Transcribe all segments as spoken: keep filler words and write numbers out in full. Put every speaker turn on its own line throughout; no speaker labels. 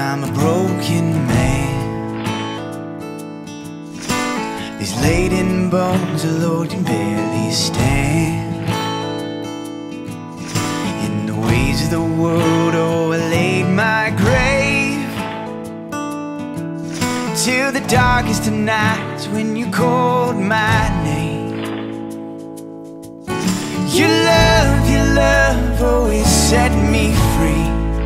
I'm a broken man. These laden bones, oh Lord, can barely stand. In the ways of the world, oh, I laid my grave till the darkest of nights when you called my name. Your love, your love always set me free.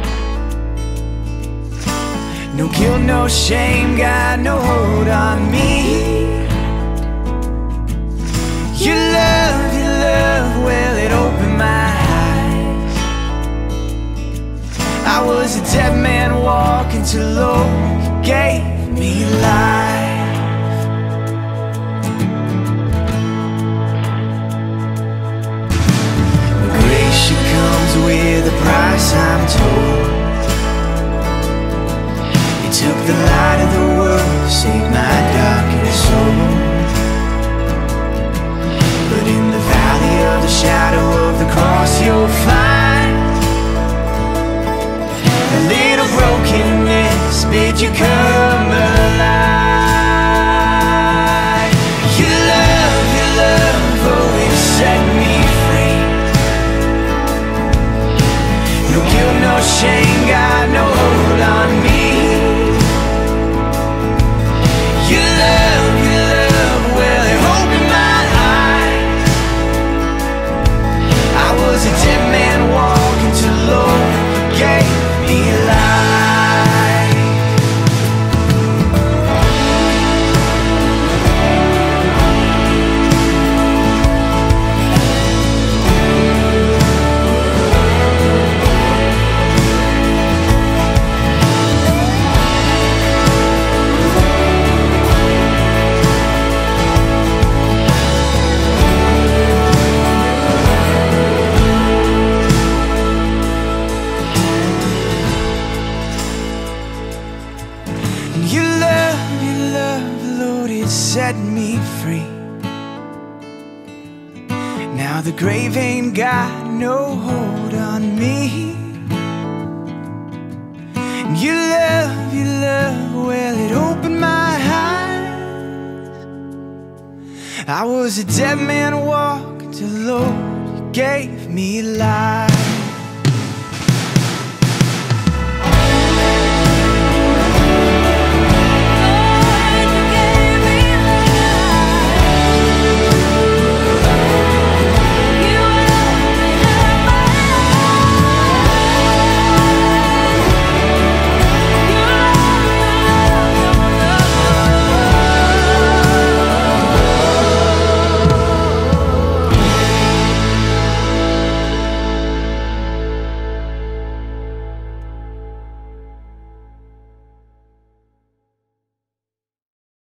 No guilt, no shame, got no hold on me. Your love, your love, well, it opened my eyes. I was a dead man walking till Lord, you gave me life. Grace, she comes with a price, I'm told. You took the light of the world, saved my darkened soul. But in the valley of the shadow of the cross, you'll find a little brokenness bid you come alive. Your love, your love always set me free. No guilt, no shame, got no hold on me. Your love, your love, well, it opened my eyes. I was a dead man walking till Lord gave me life. Your love, your love, Lord, it set me free. Now the grave ain't got no hold on me. And your love, your love, well, it opened my eyes. I was a dead man walking till Lord, you gave me life.